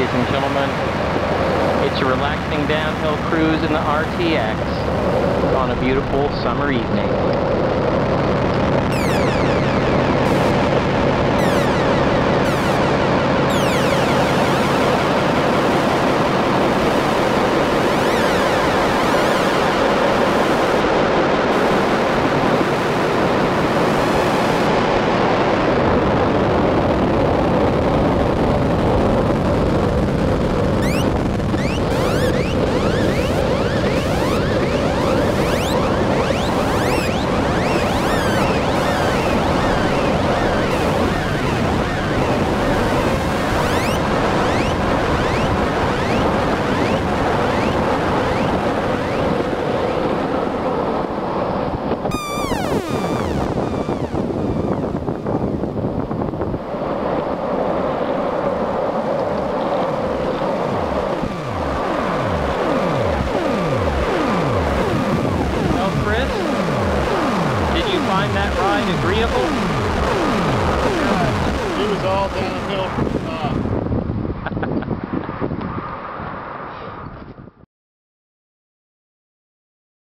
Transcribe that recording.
ladies and gentlemen. It's a relaxing downhill cruise in the RTX on a beautiful summer evening. Find that ride agreeable? It was all downhill.